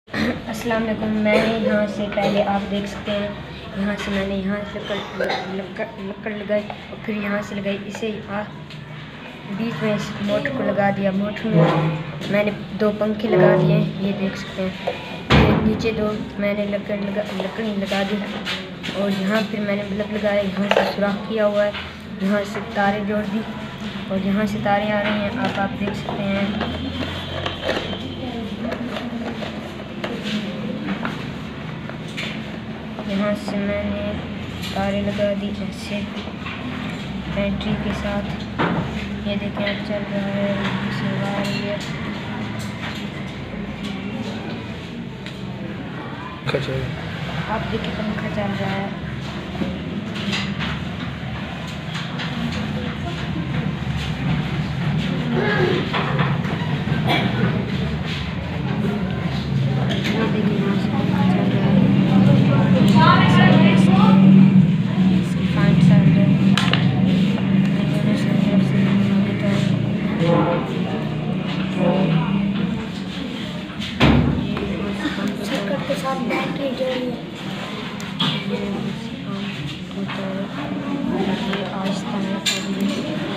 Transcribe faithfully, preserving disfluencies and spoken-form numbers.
अस्सलाम वालेकुम। मैंने यहाँ से पहले आप देख सकते हैं, यहाँ से मैंने यहाँ से लकड़ लकड़ लकड़ लगाई और फिर यहाँ से लगाई, इसे बीच में इस मोटर को लगा दिया। मोटर में मैंने दो पंखे लगा दिए, ये देख सकते हैं। ये नीचे दो मैंने लकड़ लगा लकड़ी लगा दी और यहाँ फिर मैंने बल्ब लगाया। यहाँ से सुराख किया हुआ है, यहाँ से तारें जोड़ दी और यहाँ से तारें आ रही हैं, आप आप देख सकते हैं। यहाँ से मैंने तारें लगा दी ऐसे बैटरी के साथ। ये देखें अब चल रहा है, चला रही है। आप देखिए पंखा चल रहा है। ये देखिए यहाँ से पंखा चल रहा है। के साथ बैटरी जोड़ी है। ये आहिस्ता है।